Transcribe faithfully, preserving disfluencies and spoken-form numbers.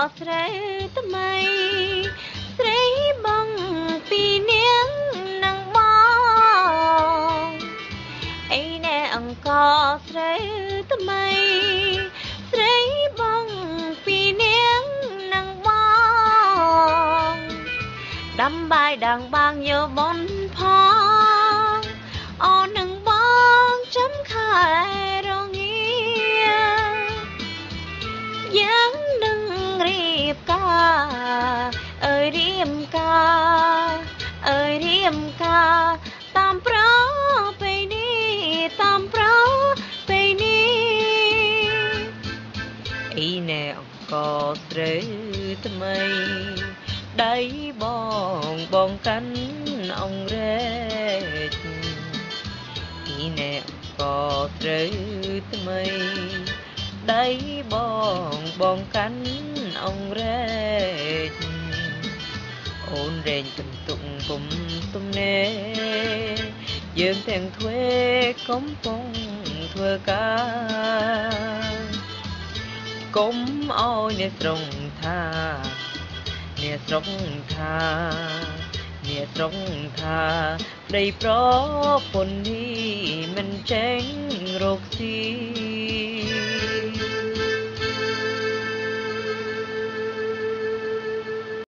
ស្រីថ្មីស្រីបងពីនាងនឹងបងអីណែអង្គស្រីថ្មីស្រីបងពីនាងនឹងបងដាំបាយដាំបាងយោបនផងអូននឹងបងចាំខែរងាយ៉ាងនឹងរៀបការអើយរៀមការអើយរៀមការតាមប្របីនេះតាមប្របីនេះអីណែអង្គស្រីថ្មីដៃបងបងកាន់អង្គរែកអីណែអង្គស្រីថ្មីដៃបងបងកាន់អង្គរែកអូនរែងកន្ទុកគុំទំនេរយើងទាំងធ្វេកំពុងធ្វើការគុំអោយអ្នកស្រុងថាអ្នកស្រុកថាអ្នកស្រុកថាប្តីប្រពន្ធនេះមិនចេញរកស៊ី